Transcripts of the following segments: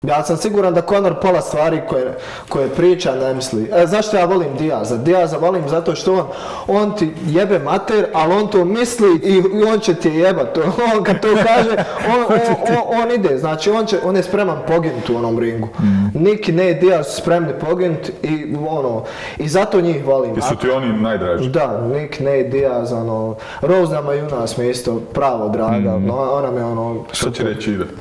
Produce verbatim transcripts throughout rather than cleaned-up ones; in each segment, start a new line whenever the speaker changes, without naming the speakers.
Ja sam siguran da Conor pola stvari koje, koje priča ne misli. E, zašto ja volim Diaza? Diaza volim zato što on, on ti jebe mater, ali on to misli i, i on će ti jebat. On kad to kaže, on, on, on, on ide, znači on, će, on je spreman poginuti u onom ringu. Mm. Nick i Nate Diaz su spremni poginuti i ono, i zato njih volim.
I su ti oni najdraži?
Da, Nick, Nate Diaz, ono, Rose nama i u nas mi je isto pravo draga, mm. no, ona mi ono...
Što će reći ide?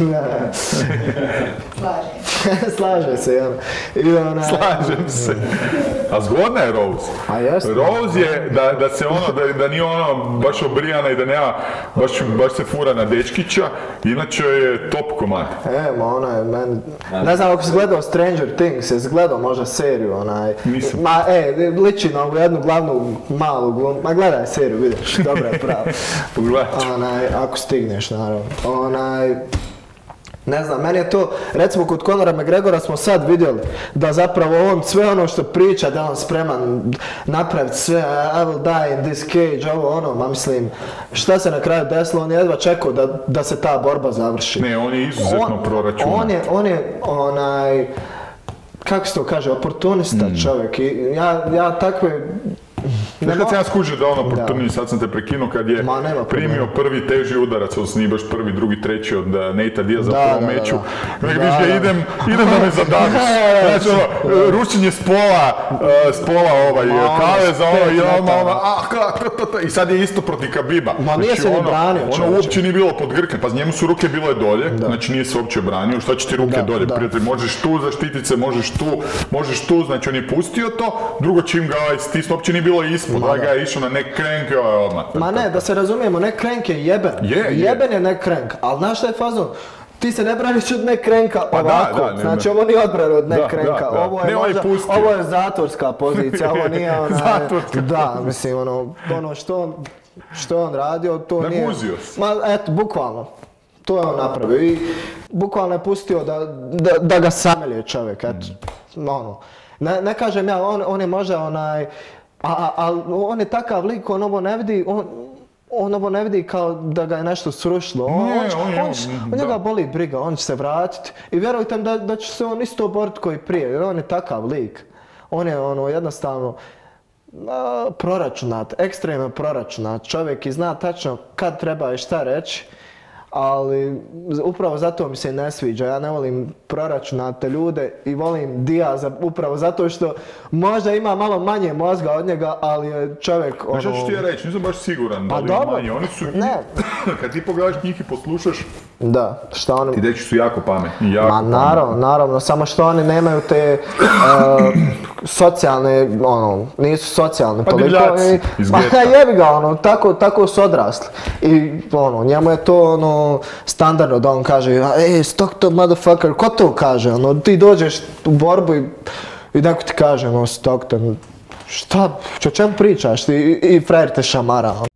Slažem.
Slaže se, jel? I ona...
Slažem se. A zgodna je Rose.
A jeste.
Rose je da, da se ono, da, da nije ono baš obrijana i da nema, baš, baš se fura na dečkića, inače je top komad.
E, ma ona je meni... Ne znam ako si gledao Stranger Things, jesi gledao možda seriju, onaj...
Nisam.
Ma, e, liči na ovu jednu glavnu malu glum... Ma gledaj seriju, vidiš, dobra je prava.
Pogledat ću.
Onaj, ako stigneš, naravno. Onaj... Ne znam, meni je to, recimo kod Conora McGregora smo sad vidjeli da zapravo on sve ono što priča, da on spreman napraviti sve, I will die in this cage, ovo ono, ma mislim, šta se na kraju desilo, on je jedva čekao da, da se ta borba završi.
Ne, on je izuzetno
on,
proračunan.
On je, on je onaj, kako se to kaže, oportunista mm. čovjek i ja, ja takve...
Znaš kad sam ja skužio da ono oportunist, sad sam te prekinuo kad je
Ma,
primio prvi teži udarac, odnosno nije baš prvi, drugi, treći od Natea Diaza u prvom meču. Nek viš ga idem, idem da me zadaviš. Znači ono, rušenje s pola, uh, s pola ovaj, kaveza, ono, i ono, ono, ah, ka, i sad je isto protiv Khabiba.
Ma nije se ni branio,
ono uopće nije bilo pod grke, pa njemu su ruke bile dolje, znači nije se uopće branio, šta će ti ruke dolje, prijatelj, možeš tu zaštitit se, možeš tu, možeš tu, znači on je pustio to, drugo čim ga stisnu, uopće nije bilo ispod, da ga je išao na neck crank i ovaj odmah.
Ma ne, da se razumijemo, neck crank je jeben.
Je, je.
Jeben je neck crank, ali znaš šta je fazon? Ti se ne braniš od neck cranka
pa
ovako,
da, da, ne,
znači ovo nije odbrana od neck
da,
cranka,
da, da.
ovo je
ne,
možda,
je
ovo je zatvorska pozicija, ovo nije ona...
zatvorska
da, mislim, ono, ono što on, što on radio, to
Naguzio
nije...
Naguzio se.
Ma, eto, bukvalno. To je on napravio i bukvalno je pustio da, da, da ga samelje čovjek, eto, mm. ono. Ne, ne kažem ja, on, on je možda onaj... A, ali on je takav lik, on ovo ne vidi, on, on ovo ne vidi kao da ga je nešto srušilo. On,
ne,
on,
on, on,
on, on njega boli briga, on će se vratiti. I vjerujte mi da, da će se on isto boriti koji prije, jer on je takav lik. On je ono jednostavno a, proračunat, ekstremno proračunat čovjek i zna tačno kad treba i šta reći. Ali upravo zato mi se ne sviđa, ja ne volim proračunate ljude i volim Diaza upravo zato što možda ima malo manje mozga od njega, ali je čovjek ono...
Šta ću ti ja reći, nisam baš siguran da li ima manje, oni su...
Ne.
Kad ti pogledaš njih i poslušaš,
da, šta oni...
ti dečki su jako pametni, jako
Ma naravno,
pametni.
naravno, samo što oni nemaju te uh, socijalne, ono, nisu socijalne
pa
toliko.
divljaci iz
Ma
geta.
jebi ga, ono, tako, tako su odrasli. I ono, njemu je to ono, standardno da on kaže, ej, Stockton motherfucker, ko to kaže, ono, ti dođeš u borbu i, i neko ti kaže, ono, Stockton, šta, o čemu pričaš, i, i frajer te šamara, ono.